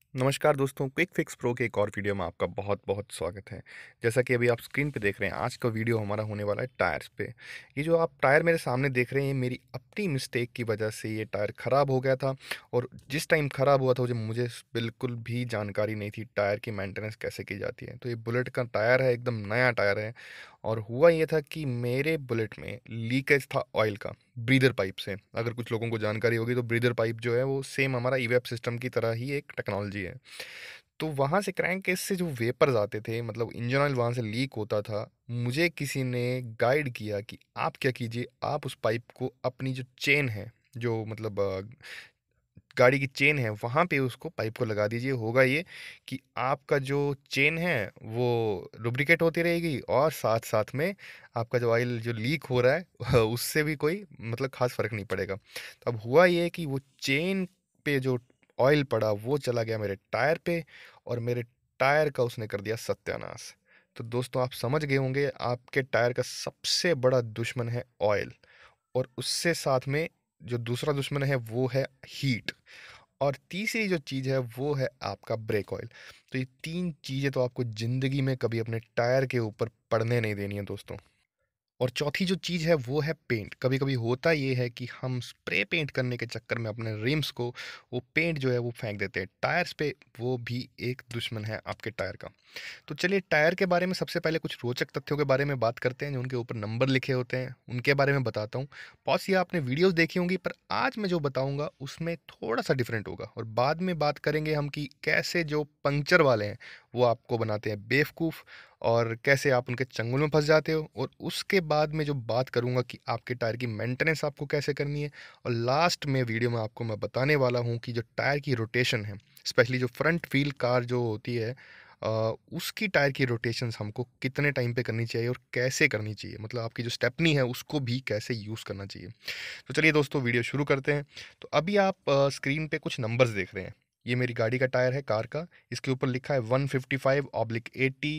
नमस्कार दोस्तों, quick fix pro के एक और वीडियो में आपका बहुत बहुत स्वागत है। जैसा कि अभी आप स्क्रीन पे देख रहे हैं, आज का वीडियो हमारा होने वाला है टायर्स पे। ये जो आप टायर मेरे सामने देख रहे हैं, ये मेरी अपनी मिस्टेक की वजह से ये टायर ख़राब हो गया था। और जिस टाइम ख़राब हुआ था जब मुझे बिल्कुल भी जानकारी नहीं थी टायर की मेंटेनेंस कैसे की जाती है। तो ये बुलेट का टायर है, एकदम नया टायर है। और हुआ ये था कि मेरे बुलेट में लीकेज था ऑयल का, ब्रीदर पाइप से। अगर कुछ लोगों को जानकारी होगी तो ब्रीदर पाइप जो है वो सेम हमारा ईवेप सिस्टम की तरह ही एक टेक्नोलॉजी है। तो वहाँ से क्रैंक केस से जो वेपर्स आते थे, मतलब इंजन ऑयल वहाँ से लीक होता था। मुझे किसी ने गाइड किया कि आप क्या कीजिए, आप उस पाइप को अपनी जो चेन है, जो मतलब गाड़ी की चेन है, वहाँ पे उसको पाइप को लगा दीजिए। होगा ये कि आपका जो चेन है वो लुब्रिकेट होती रहेगी, और साथ साथ में आपका जो ऑयल जो लीक हो रहा है उससे भी कोई मतलब खास फर्क नहीं पड़ेगा। तो अब हुआ ये कि वो चेन पे जो ऑयल पड़ा वो चला गया मेरे टायर पे, और मेरे टायर का उसने कर दिया सत्यानाश। तो दोस्तों, आप समझ गए होंगे, आपके टायर का सबसे बड़ा दुश्मन है ऑयल, और उससे साथ में जो दूसरा दुश्मन है वो है हीट, और तीसरी जो चीज़ है वो है आपका ब्रेक ऑयल। तो ये तीन चीज़ें तो आपको ज़िंदगी में कभी अपने टायर के ऊपर पड़ने नहीं देनी है दोस्तों। और चौथी जो चीज़ है वो है पेंट। कभी-कभी होता ये है कि हम स्प्रे पेंट करने के चक्कर में अपने रिम्स को, वो पेंट जो है वो फेंक देते हैं टायर्स पे। वो भी एक दुश्मन है आपके टायर का। तो चलिए, टायर के बारे में सबसे पहले कुछ रोचक तथ्यों के बारे में बात करते हैं, जो उनके ऊपर नंबर लिखे होते हैं उनके बारे में बताता हूँ। बहुत सी आपने वीडियोस देखी होंगी, पर आज मैं जो बताऊंगा उसमें थोड़ा सा डिफरेंट होगा। और बाद में बात करेंगे हम कि कैसे जो पंक्चर वाले हैं वो आपको बनाते हैं बेवकूफ़, और कैसे आप उनके चंगुल में फंस जाते हो। और उसके बाद में जो बात करूंगा कि आपके टायर की मेंटेनेंस आपको कैसे करनी है। और लास्ट में वीडियो में आपको मैं बताने वाला हूँ कि जो टायर की रोटेशन है, स्पेशली जो फ्रंट व्हील कार जो होती है, उसकी टायर की रोटेशंस हमको कितने टाइम पे करनी चाहिए और कैसे करनी चाहिए, मतलब आपकी जो स्टेपनी है उसको भी कैसे यूज़ करना चाहिए। तो चलिए दोस्तों, वीडियो शुरू करते हैं। तो अभी आप स्क्रीन पे कुछ नंबर्स देख रहे हैं। ये मेरी गाड़ी का टायर है, कार का। इसके ऊपर लिखा है 155/80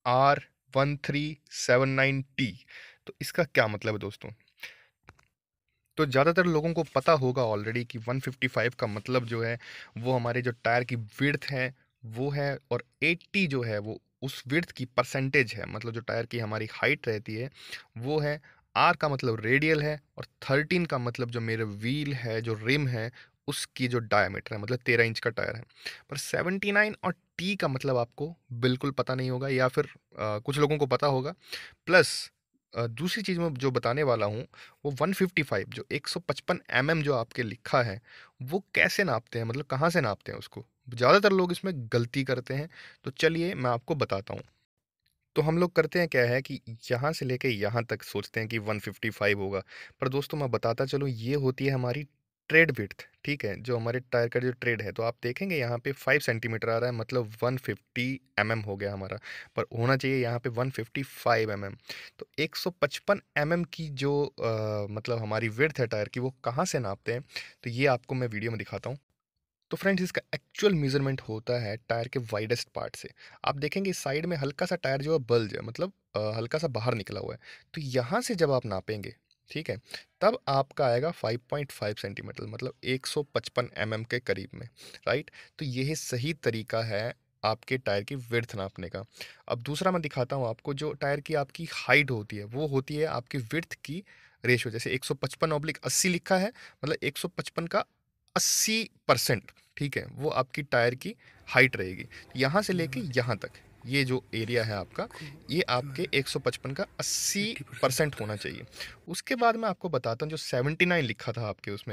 R1379T। तो इसका क्या मतलब है दोस्तों? तो ज़्यादातर लोगों को पता होगा ऑलरेडी कि 155 का मतलब जो है वो हमारे जो टायर की विड्थ है वो है, और 80 जो है वो उस विड्थ की परसेंटेज है, मतलब जो टायर की हमारी हाइट रहती है वो है। आर का मतलब रेडियल है, और 13 का मतलब जो मेरे व्हील है, जो रिम है, उसकी जो डायमीटर है, मतलब 13 इंच का टायर है। पर 79 और टी का मतलब आपको बिल्कुल पता नहीं होगा, या फिर कुछ लोगों को पता होगा। प्लस दूसरी चीज़ मैं जो बताने वाला हूँ, वो 155 जो 155 mm जो आपके लिखा है, वो कैसे नापते हैं, मतलब कहाँ से नापते हैं उसको? ज़्यादातर लोग इसमें गलती करते हैं। तो चलिए मैं आपको बताता हूँ। तो हम लोग करते हैं क्या है कि यहाँ से लेके यहाँ तक सोचते हैं कि 155 होगा। पर दोस्तों, मैं बताता चलूँ, ये होती है हमारी ट्रेड विड्थ, ठीक है? जो हमारे टायर का जो ट्रेड है, तो आप देखेंगे यहाँ पे 5 सेंटीमीटर आ रहा है, मतलब 150 mm हो गया हमारा। पर होना चाहिए यहाँ पे 155 mm। तो 155 mm की जो मतलब हमारी विड्थ है टायर की, वो कहाँ से नापते हैं? तो ये आपको मैं वीडियो में दिखाता हूँ। तो फ्रेंड्स, इसका एक्चुअल मेजरमेंट होता है टायर के वाइडेस्ट पार्ट से। आप देखेंगे साइड में हल्का सा टायर जो है बल्ज है, मतलब हल्का सा बाहर निकला हुआ है। तो यहाँ से जब आप नापेंगे, ठीक है, तब आपका आएगा 5.5 सेंटीमीटर, मतलब 155 mm के करीब में। राइट? तो यही सही तरीका है आपके टायर की विड्थ नापने का। अब दूसरा मैं दिखाता हूँ आपको। जो टायर की आपकी हाइट होती है वो होती है आपकी विड्थ की रेशो। जैसे 155/80 लिखा है, मतलब 155 का 80%, ठीक है, वो आपकी टायर की हाइट रहेगी। यहाँ से लेके यहाँ तक ये जो एरिया है आपका, ये आपके 155 का 80% होना चाहिए। उसके बाद मैं आपको बताता हूँ, जो 79 लिखा था आपके उसमें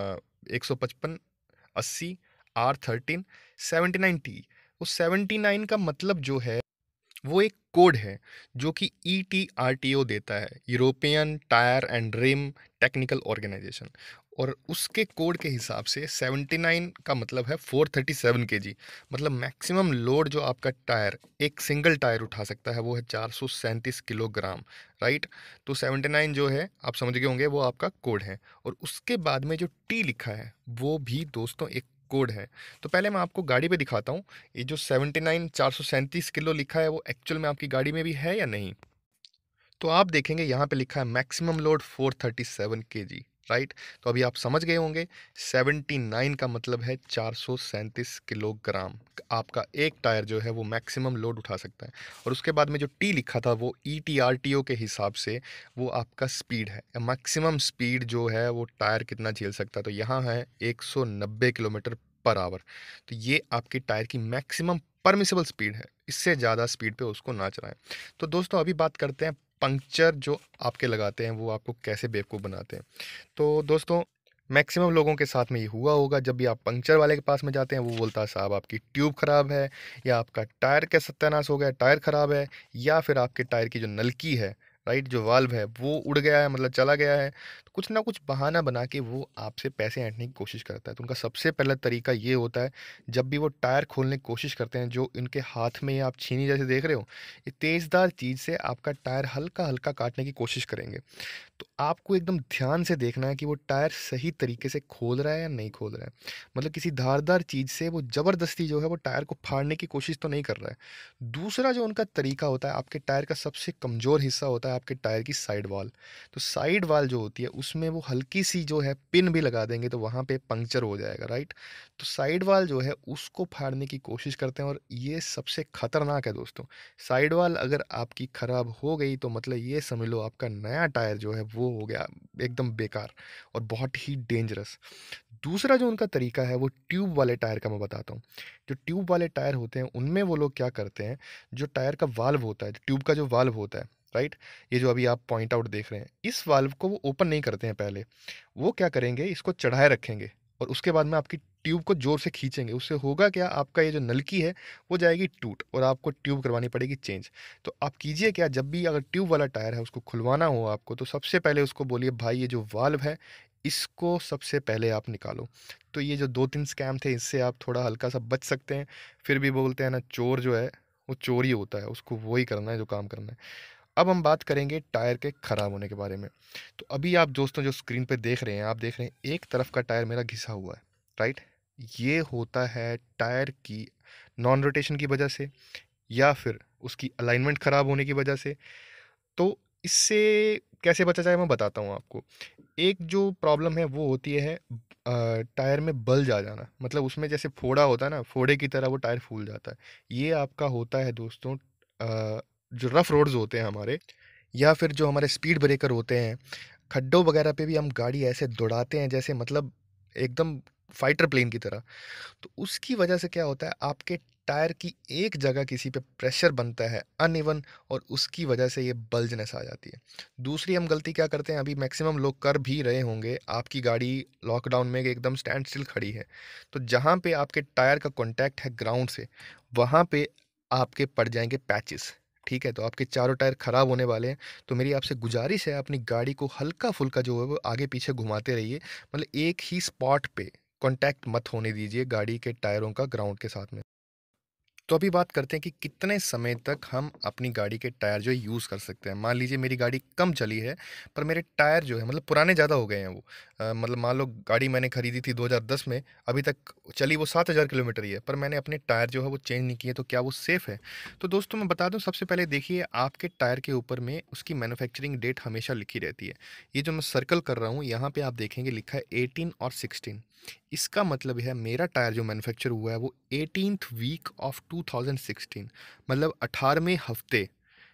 155/80 R1379T, वो 79 का मतलब जो है वो एक कोड है जो कि ETRTO देता है, European tyre and rim technical organisation. और उसके कोड के हिसाब से 79 का मतलब है 437 kg, मतलब मैक्सिमम लोड जो आपका टायर, एक सिंगल टायर उठा सकता है, वो है 437 किलोग्राम। राइट? तो 79 जो है आप समझ गए होंगे, वो आपका कोड है। और उसके बाद में जो टी लिखा है वो भी दोस्तों एक कोड है। तो पहले मैं आपको गाड़ी पे दिखाता हूँ, ये जो 79 437 किलो लिखा है वो एक्चुअल में आपकी गाड़ी में भी है या नहीं। तो आप देखेंगे यहाँ पे लिखा है मैक्सिमम लोड 437 kg। राइट? तो अभी आप समझ गए होंगे 79 का मतलब है 437 किलोग्राम। आपका एक टायर जो है वो मैक्सिमम लोड उठा सकता है। और उसके बाद में जो टी लिखा था वो ईटीआरटीओ के हिसाब से वो आपका स्पीड है, मैक्सिमम स्पीड जो है वो टायर कितना झेल सकता है। तो यहाँ है 190 किलोमीटर पर आवर। तो ये आपकी टायर की मैक्सिमम परमिसिबल स्पीड है, इससे ज़्यादा स्पीड पे उसको ना चलाएं। तो दोस्तों अभी बात करते हैं पंक्चर जो आपके लगाते हैं वो आपको कैसे बेवकूफ़ बनाते हैं। तो दोस्तों मैक्सिमम लोगों के साथ में ये हुआ होगा, जब भी आप पंक्चर वाले के पास में जाते हैं वो बोलता है साहब आपकी ट्यूब खराब है, या आपका टायर का सत्यानाश हो गया, टायर खराब है, या फिर आपके टायर की जो नलकी है, राइट, जो वाल्व है वो उड़ गया है, मतलब चला गया है। तो कुछ ना कुछ बहाना बना के वो आपसे पैसे ऐंठने की कोशिश करता है। तो उनका सबसे पहला तरीका ये होता है, जब भी वो टायर खोलने की कोशिश करते हैं, जो इनके हाथ में आप छीनी जैसे देख रहे हो, ये तेज़दार चीज़ से आपका टायर हल्का हल्का काटने की कोशिश करेंगे। तो आपको एकदम ध्यान से देखना है कि वो टायर सही तरीके से खोल रहा है या नहीं खोल रहा है। मतलब किसी धारदार चीज़ से वो ज़बरदस्ती जो है वो टायर को फाड़ने की कोशिश तो नहीं कर रहा है। दूसरा जो उनका तरीका होता है, आपके टायर का सबसे कमज़ोर हिस्सा होता है आपके टायर की साइड वॉल। तो साइड वॉल जो होती है उसमें वो हल्की सी जो है पिन भी लगा देंगे तो वहाँ पे पंक्चर हो जाएगा, राइट? तो साइड वॉल जो है उसको फाड़ने की कोशिश करते हैं, और ये सबसे खतरनाक है दोस्तों। साइड वॉल अगर आपकी ख़राब हो गई तो मतलब ये समझ लो आपका नया टायर जो है वो हो गया एकदम बेकार और बहुत ही डेंजरस। दूसरा जो उनका तरीका है वो ट्यूब वाले टायर का मैं बताता हूँ। जो ट्यूब वाले टायर होते हैं उनमें वो लोग क्या करते हैं, जो टायर का वाल्व होता है, ट्यूब का जो वाल्व होता है, राइट, ये जो अभी आप पॉइंट आउट देख रहे हैं, इस वाल्व को वो ओपन नहीं करते हैं पहले। वो क्या करेंगे, इसको चढ़ाए रखेंगे और उसके बाद में आपकी ट्यूब को जोर से खींचेंगे। उससे होगा क्या, आपका ये जो नलकी है वो जाएगी टूट और आपको ट्यूब करवानी पड़ेगी चेंज। तो आप कीजिए क्या, जब भी अगर ट्यूब वाला टायर है उसको खुलवाना हो आपको, तो सबसे पहले उसको बोलिए भाई ये जो वाल्व है इसको सबसे पहले आप निकालो। तो ये जो 2-3 स्कैम थे इससे आप थोड़ा हल्का-सा बच सकते हैं। फिर भी बोलते हैं ना, चोर जो है वो चोर ही होता है, उसको वही करना है जो काम करना है। अब हम बात करेंगे टायर के खराब होने के बारे में। तो अभी आप दोस्तों जो स्क्रीन पे देख रहे हैं, आप देख रहे हैं एक तरफ का टायर मेरा घिसा हुआ है, राइट? ये होता है टायर की नॉन रोटेशन की वजह से, या फिर उसकी अलाइनमेंट खराब होने की वजह से। तो इससे कैसे बचा जाए मैं बताता हूँ आपको। एक जो प्रॉब्लम है वो होती है टायर में बल्ज आ जाना, मतलब उसमें जैसे फोड़ा होता है ना, फोड़े की तरह वो टायर फूल जाता है। ये आपका होता है दोस्तों जो रफ रोड्स होते हैं हमारे, या फिर जो हमारे स्पीड ब्रेकर होते हैं, खड्डों वगैरह पे भी हम गाड़ी ऐसे दौड़ाते हैं जैसे मतलब एकदम फाइटर प्लेन की तरह। तो उसकी वजह से क्या होता है, आपके टायर की एक जगह किसी पे प्रेशर बनता है अनइवन, और उसकी वजह से ये बल्जनेस आ जाती है। दूसरी हम गलती क्या करते हैं, अभी मैक्सिमम लोग कर भी रहे होंगे, आपकी गाड़ी लॉकडाउन में एकदम स्टैंड स्टिल खड़ी है, तो जहाँ पे आपके टायर का कॉन्टैक्ट है ग्राउंड से, वहाँ पे आपके पड़ जाएंगे पैचेस। ठीक है, तो आपके चारों टायर खराब होने वाले हैं। तो मेरी आपसे गुजारिश है, अपनी गाड़ी को हल्का फुल्का जो है वो आगे पीछे घुमाते रहिए, मतलब एक ही स्पॉट पे कॉन्टैक्ट मत होने दीजिए गाड़ी के टायरों का ग्राउंड के साथ में। तो अभी बात करते हैं कि कितने समय तक हम अपनी गाड़ी के टायर जो है यूज़ कर सकते हैं। मान लीजिए मेरी गाड़ी कम चली है, पर मेरे टायर जो है मतलब पुराने ज़्यादा हो गए हैं वो। मतलब मान लो गाड़ी मैंने खरीदी थी 2010 में, अभी तक चली वो 7000 किलोमीटर ही है, पर मैंने अपने टायर जो है वो चेंज नहीं किए, तो क्या वो सेफ़ है? तो दोस्तों मैं बता दूँ, सबसे पहले देखिए आपके टायर के ऊपर में उसकी मैन्युफैक्चरिंग डेट हमेशा लिखी रहती है। ये जो मैं सर्कल कर रहा हूँ यहाँ पे आप देखेंगे लिखा है 18 और 16। इसका मतलब है मेरा टायर जो मैन्युफैक्चर हुआ है वो 18th वीक ऑफ 2016, मतलब 18वें हफ्ते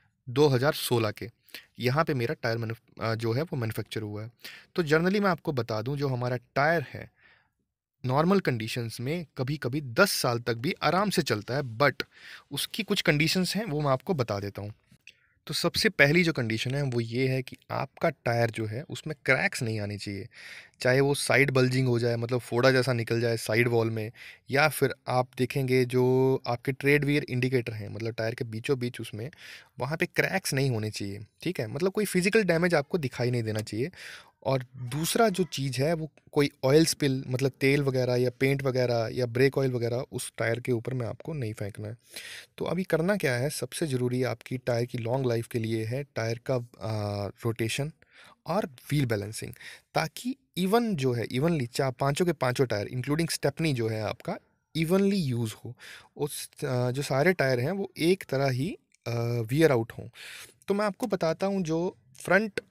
2016 के, यहाँ पे मेरा टायर जो है वो मैन्युफैक्चर हुआ है। तो जनरली मैं आपको बता दूं, जो हमारा टायर है नॉर्मल कंडीशंस में कभी कभी 10 साल तक भी आराम से चलता है, बट उसकी कुछ कंडीशंस हैं वो मैं आपको बता देता हूँ। तो सबसे पहली जो कंडीशन है वो ये है कि आपका टायर जो है उसमें क्रैक्स नहीं आनी चाहिए। चाहे वो साइड बल्जिंग हो जाए, मतलब फोड़ा जैसा निकल जाए साइड वॉल में, या फिर आप देखेंगे जो आपके ट्रेड वियर इंडिकेटर हैं, मतलब टायर के बीचों बीच उसमें वहाँ पे क्रैक्स नहीं होने चाहिए। ठीक है, मतलब कोई फिजिकल डैमेज आपको दिखाई नहीं देना चाहिए। और दूसरा जो चीज़ है वो कोई ऑयल स्पिल, मतलब तेल वगैरह या पेंट वगैरह या ब्रेक ऑयल वगैरह उस टायर के ऊपर में आपको नहीं फेंकना है। तो अभी करना क्या है, सबसे ज़रूरी आपकी टायर की लॉन्ग लाइफ के लिए है टायर का रोटेशन और व्हील बैलेंसिंग, ताकि इवन जो है इवनली चार पांचों के पांचों टायर इंक्लूडिंग स्टेपनी जो है आपका इवनली यूज़ हो। उस जो सारे टायर हैं वो एक तरह ही वियर आउट हों। तो मैं आपको बताता हूँ, जो फ्रंट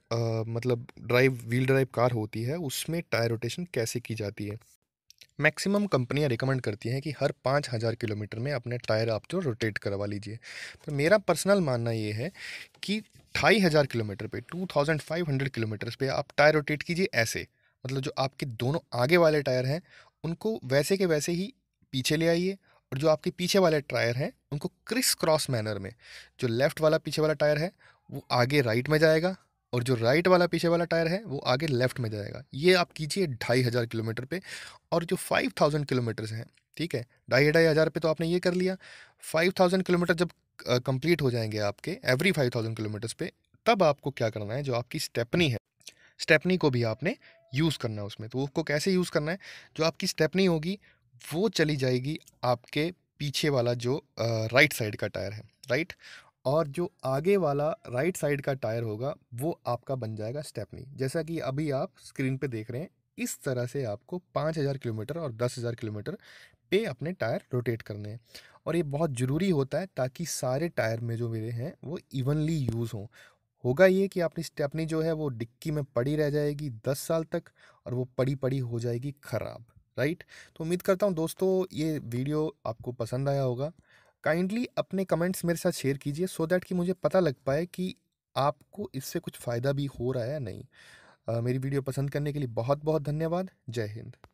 मतलब व्हील ड्राइव कार होती है, उसमें टायर रोटेशन कैसे की जाती है। मैक्सिमम कंपनियां रिकमेंड करती हैं कि हर 5000 किलोमीटर में अपने टायर आप जो रोटेट करवा लीजिए। पर मेरा पर्सनल मानना ये है कि 2500 किलोमीटर पे 2500 किलोमीटर्स पे आप टायर रोटेट कीजिए ऐसे। मतलब जो आपके दोनों आगे वाले टायर हैं उनको वैसे के वैसे ही पीछे ले आइए, और जो आपके पीछे वाले टायर हैं उनको क्रिस क्रॉस मैनर में, जो लेफ्ट वाला पीछे वाला टायर है वो आगे राइट में जाएगा, और जो राइट वाला पीछे वाला टायर है वो आगे लेफ्ट में जाएगा। ये आप कीजिए 2500 किलोमीटर पे। और जो 5000 किलोमीटर्स हैं, ठीक है, ढाई ढाई हज़ार पे तो आपने ये कर लिया। 5000 किलोमीटर जब कंप्लीट हो जाएंगे आपके एवरी 5000 किलोमीटर्स पे, तब आपको क्या करना है, जो आपकी स्टेपनी है, स्टेपनी को भी आपने यूज़ करना है उसमें। तो उसको कैसे यूज़ करना है, जो आपकी स्टेपनी होगी वो चली जाएगी आपके पीछे वाला जो राइट साइड का टायर है, राइट। और जो आगे वाला राइट साइड का टायर होगा वो आपका बन जाएगा स्टेपनी। जैसा कि अभी आप स्क्रीन पे देख रहे हैं, इस तरह से आपको 5000 किलोमीटर और 10000 किलोमीटर पे अपने टायर रोटेट करने हैं। और ये बहुत ज़रूरी होता है ताकि सारे टायर में जो मेरे हैं वो इवनली यूज़ हों। होगा ये कि आपकी स्टेपनी जो है वो डिक्की में पड़ी रह जाएगी 10 साल तक, और वो पड़ी पड़ी हो जाएगी ख़राब, राइट। तो उम्मीद करता हूँ दोस्तों ये वीडियो आपको पसंद आया होगा। काइंडली अपने कमेंट्स मेरे साथ शेयर कीजिए, सो दैट कि मुझे पता लग पाए कि आपको इससे कुछ फ़ायदा भी हो रहा है या नहीं। मेरी वीडियो पसंद करने के लिए बहुत बहुत धन्यवाद। जय हिंद।